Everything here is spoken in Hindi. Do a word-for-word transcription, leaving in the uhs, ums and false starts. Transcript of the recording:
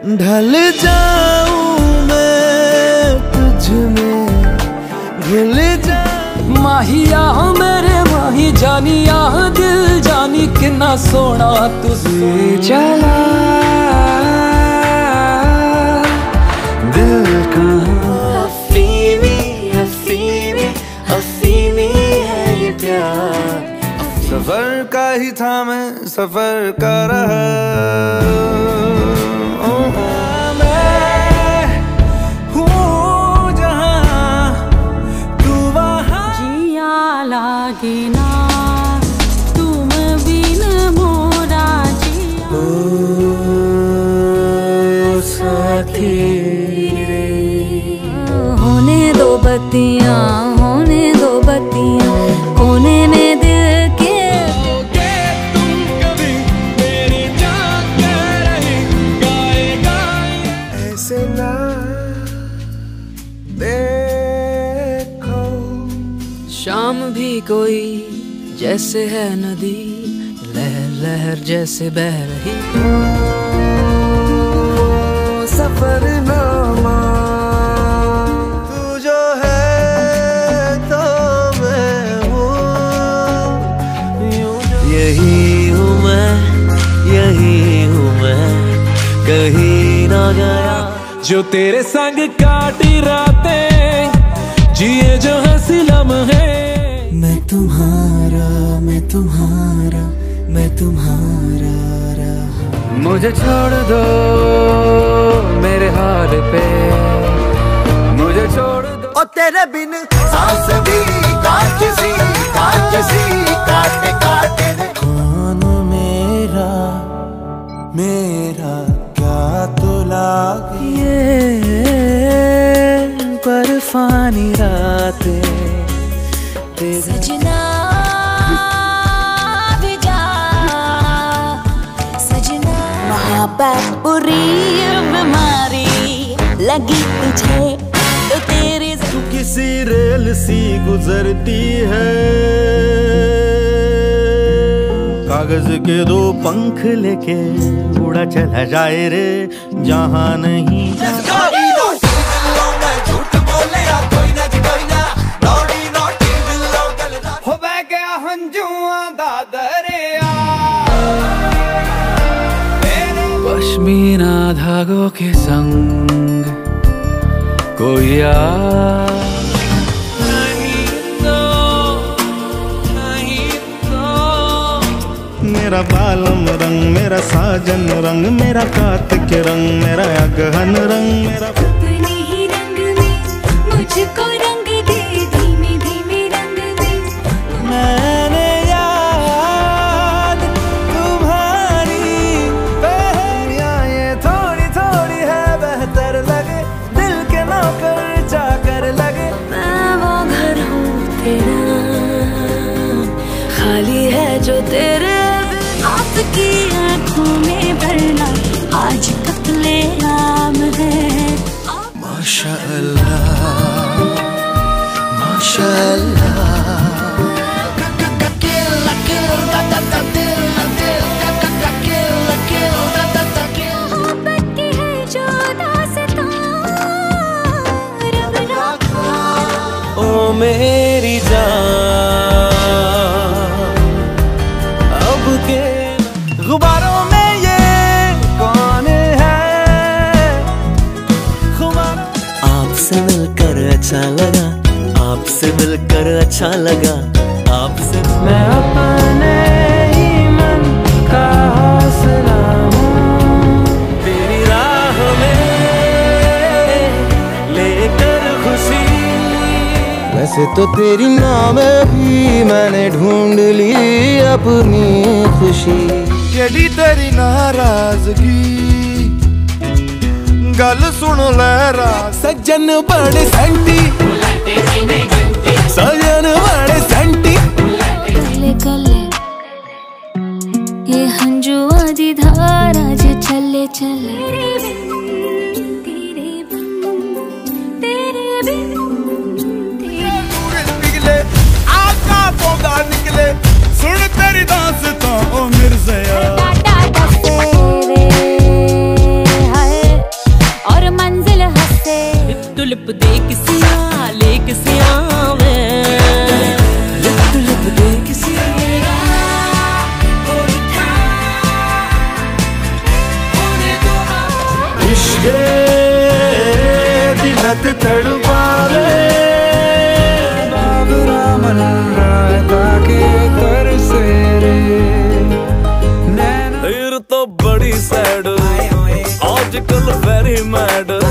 ढल जाऊं मैं तुझ में, घुल जा। माहिया मेरे माही जानिया, दिल जानी कितना सोना तुझे चला। दिल कहाँ हफीमी हफीमी हफीमी है ये प्यार। सफर का ही था मैं, सफर का रहा। लागे ना तुम बिन मोरा जिया। ओ साथी रे, होने दो बत्तियां, होने दो बत्तियां कोने में दिल के। तुम कभी मेरी जान रही गाए गाए ऐसे ना देखो। शाम भी कोई जैसे है नदी, लहर लहर जैसे बह रही। सफरनामा तू जो है तो मैं हूँ, यही हूँ मैं, यही हूँ मैं, कहीं ना गया। जो तेरे संग काटी रातें, जिए जो हंसी लम्हे। मैं तुम्हारा, मैं तुम्हारा, मैं तुम्हारा रहा। मुझे छोड़ दो मेरे हाल पे, मुझे छोड़ दो। और तेरे बिन सांस भी काट सी, काट सी, काटे काटे रे। कौन मेरा, मेरा क्या तो लागे ये बर्फानी रातें। सजना भी जा, सजना मोहब्बत बुरी बीमारी लगी तुझे तो तेरे। तू किसी रेल सी गुजरती है, कागज के दो पंख लेके उड़ा चला जाए रे जहां नहीं। पश्मीना धागों के संग कोई यार नहीं तो, नहीं तो। मेरा बालम रंग, मेरा साजन रंग, मेरा कार्तिक रंग, मेरा अगहन रंग, मेरा अपने ही रंग में मुझको रंग दे, धीमे धीमे रंग दे। मैंने याद तुम्हारी पहलियां ये थोड़ी थोड़ी है बेहतर लगे, दिल के नौकर जाकर लगे। मैं वो घर हूँ तेरा, खाली है जो तेरे आपकी आंखों में भरना आज कत्ले आम है। माशाअल्लाह माशाअल्लाह। ओ मेरी जान, अब के गुबारों में ये कौन है खुमार। आपसे मिलकर अच्छा लगा, आपसे मिलकर अच्छा लगा, आपसे मैं अपने ही मन का हौसला हूँ, तेरी राह में लेकर खुशी। वैसे तो तेरी नाम में भी मैंने ढूंढ ली अपनी खुशी। जेडी तेरी नाराजगी गल सुन ले राज। सज्जन बड़े सेंटी, सज्जन बड़े सेंटी। कले कले ये हंजुआ दी धारा जो चले चले तेरे बिन, तेरे बिन, निकले आका पोगा निकले, सुन तेरी दास्तां ओ मिर्ज़ा। तेरे हाय तड़पावे बाबरा मन रायता के तरसे रे फिर तो बड़ी सैड आजकल वेरी मैड